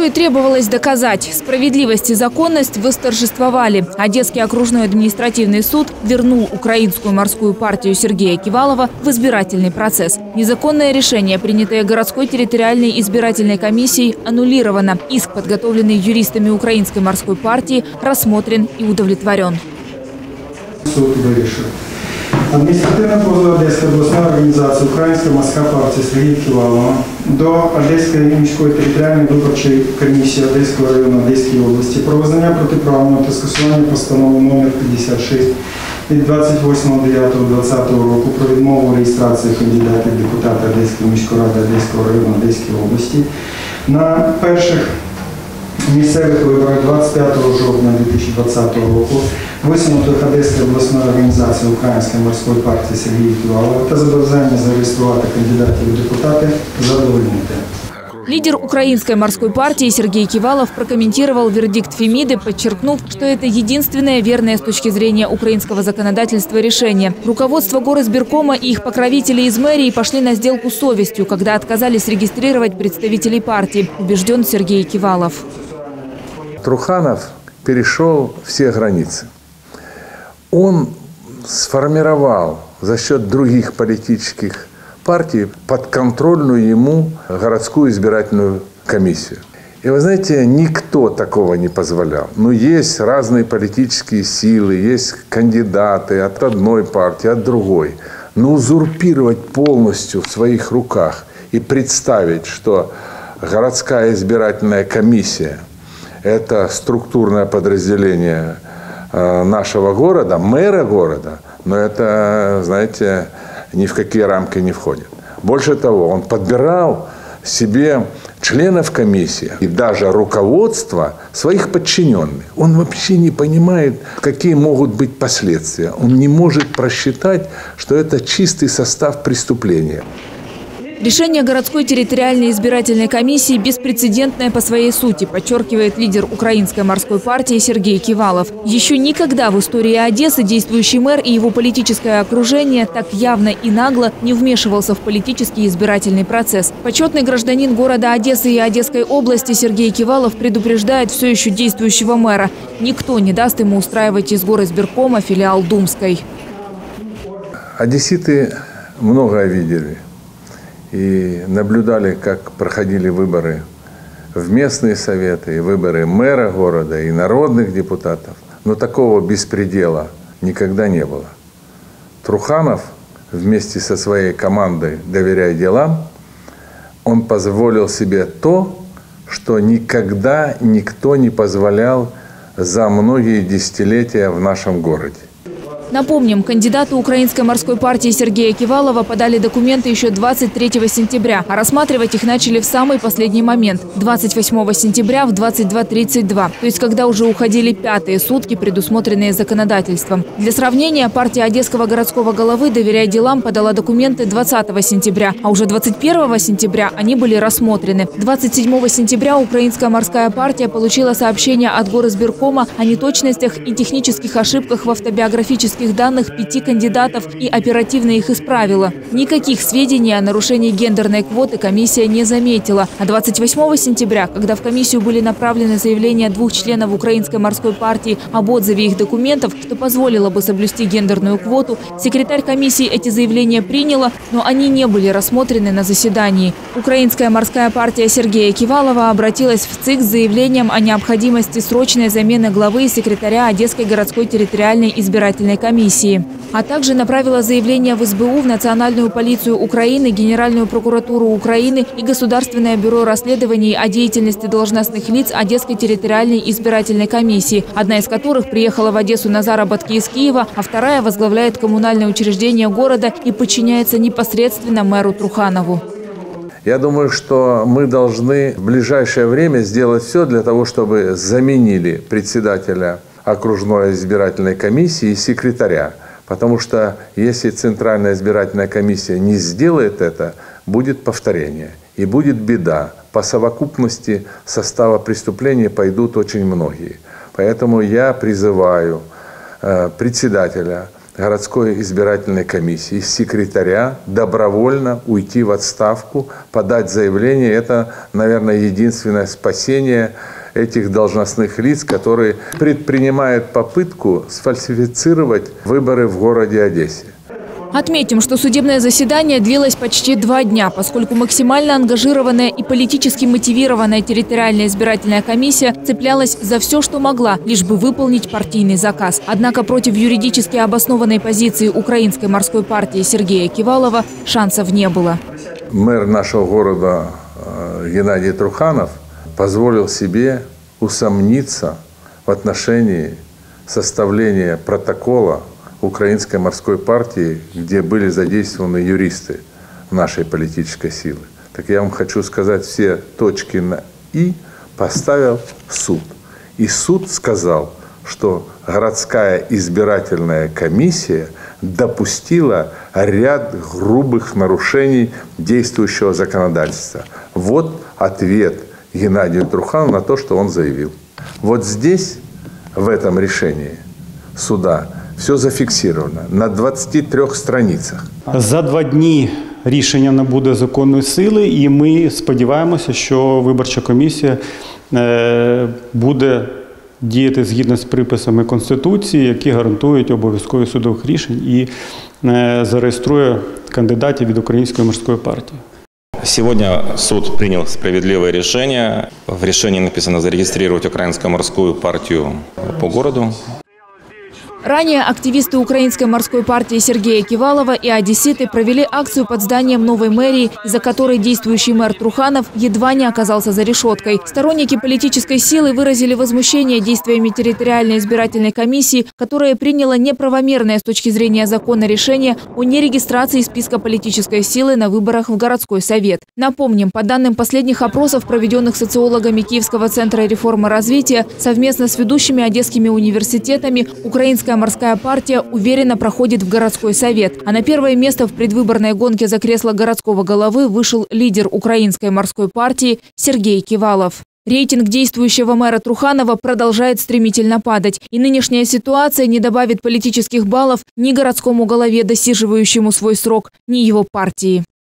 и требовалось доказать. Справедливость и законность восторжествовали. Одесский окружной административный суд вернул Украинскую морскую партию Сергея Кивалова в избирательный процесс. Незаконное решение, принятое городской территориальной избирательной комиссией, аннулировано. Иск, подготовленный юристами Украинской морской партии, рассмотрен и удовлетворен. Суд вирішив. Адміністративне позов Одеської обласної організації Українська морська партія Сергія Ківалова до Одеської міської територіальної виборчої комісії Одеського району Одеської області про визнання протиправного та скасування постанови номер 56 від 28.09.2020 року про відмову реєстрації кандидатів в депутати Одеської міської ради Одеського району Одеської області на перших місцевих виборах 25 жовтня 2020 року висунутих Одеською обласною організацією Української морської партії Сергія Ківалова та зобов'язання зареєструвати кандидатів в депутаты задовольнити. Лидер Украинской морской партии Сергей Кивалов прокомментировал вердикт Фемиды, подчеркнув, что это единственное верное с точки зрения украинского законодательства решение. Руководство горосбиркома и их покровители из мэрии пошли на сделку с совестью, когда отказались регистрировать представителей партии, убежден Сергей Кивалов. Труханов перешел все границы. Он сформировал за счет других политических партий подконтрольную ему городскую избирательную комиссию. И вы знаете, никто такого не позволял. Но есть разные политические силы, есть кандидаты от одной партии, от другой. Но узурпировать полностью в своих руках и представить, что городская избирательная комиссия – это структурное подразделение нашего города, мэра города, но это, знаете, ни в какие рамки не входит. Больше того, он подбирал себе членов комиссии и даже руководство своих подчиненных. Он вообще не понимает, какие могут быть последствия. Он не может просчитать, что это чистый состав преступления. Решение городской территориальной избирательной комиссии беспрецедентное по своей сути, подчеркивает лидер Украинской морской партии Сергей Кивалов. Еще никогда в истории Одессы действующий мэр и его политическое окружение так явно и нагло не вмешивался в политический избирательный процесс. Почетный гражданин города Одессы и Одесской области Сергей Кивалов предупреждает все еще действующего мэра. Никто не даст ему устраивать из горосбиркома филиал Думской. Одесситы многое видели. И наблюдали, как проходили выборы в местные советы, и выборы мэра города, и народных депутатов. Но такого беспредела никогда не было. Труханов вместе со своей командой «Доверяй делам», он позволил себе то, что никогда никто не позволял за многие десятилетия в нашем городе. Напомним, кандидаты Украинской морской партии Сергея Кивалова подали документы еще 23 сентября, а рассматривать их начали в самый последний момент – 28 сентября в 22:32, то есть когда уже уходили пятые сутки, предусмотренные законодательством. Для сравнения, партия одесского городского головы «Доверяй делам» подала документы 20 сентября, а уже 21 сентября они были рассмотрены. 27 сентября Украинская морская партия получила сообщение от горосбиркома о неточностях и технических ошибках в автобиографических данных 5 кандидатов и оперативно их исправила. Никаких сведений о нарушении гендерной квоты комиссия не заметила. А 28 сентября, когда в комиссию были направлены заявления 2 членов Украинской морской партии об отзыве их документов, что позволило бы соблюсти гендерную квоту, секретарь комиссии эти заявления приняла, но они не были рассмотрены на заседании. Украинская морская партия Сергея Кивалова обратилась в ЦИК с заявлением о необходимости срочной замены главы и секретаря Одесской городской территориальной избирательной комиссии, а также направила заявление в СБУ, в Национальную полицию Украины, Генеральную прокуратуру Украины и Государственное бюро расследований о деятельности должностных лиц Одесской территориальной избирательной комиссии, одна из которых приехала в Одессу на заработки из Киева, а вторая возглавляет коммунальное учреждение города и подчиняется непосредственно мэру Труханову. Я думаю, что мы должны в ближайшее время сделать все для того, чтобы заменили председателя окружной избирательной комиссии и секретаря. Потому что если Центральная избирательная комиссия не сделает это, будет повторение. И будет беда. По совокупности состава преступления пойдут очень многие. Поэтому я призываю председателя городской избирательной комиссии, секретаря добровольно уйти в отставку, подать заявление. Это, наверное, единственное спасение этих должностных лиц, которые предпринимают попытку сфальсифицировать выборы в городе Одессе. Отметим, что судебное заседание длилось почти 2 дня, поскольку максимально ангажированная и политически мотивированная территориальная избирательная комиссия цеплялась за все, что могла, лишь бы выполнить партийный заказ. Однако против юридически обоснованной позиции Украинской морской партии Сергея Кивалова шансов не было. Мэр нашего города Геннадий Труханов позволил себе усомниться в отношении составления протокола Украинской морской партии, где были задействованы юристы нашей политической силы. Так я вам хочу сказать, все точки на «и» поставил суд. И суд сказал, что городская избирательная комиссия допустила ряд грубых нарушений действующего законодательства. Вот ответ Геннадию Труханову на то, что он заявил. Вот здесь, в этом решении суда, все зафіксировано на 23 страницях. За 2 дні рішення набуде законної сили, і ми сподіваємося, що виборча комісія буде діяти згідно з приписами Конституції, які гарантують обов'язковість судових рішень, і зареєструє кандидатів від Української морської партії. Сегодня суд принял справедливое решение. В решении написано зарегистрировать Украинскую морскую партию по городу. Ранее активисты Украинской морской партии Сергея Кивалова и одесситы провели акцию под зданием новой мэрии, из-за которой действующий мэр Труханов едва не оказался за решеткой. Сторонники политической силы выразили возмущение действиями территориальной избирательной комиссии, которая приняла неправомерное с точки зрения закона решение о нерегистрации списка политической силы на выборах в городской совет. Напомним, по данным последних опросов, проведенных социологами Киевского центра реформы развития, совместно с ведущими одесскими университетами, Украинская морская партия уверенно проходит в городской совет. А на первое место в предвыборной гонке за кресло городского головы вышел лидер Украинской морской партии Сергей Кивалов. Рейтинг действующего мэра Труханова продолжает стремительно падать. И нынешняя ситуация не добавит политических баллов ни городскому голове, досиживающему свой срок, ни его партии.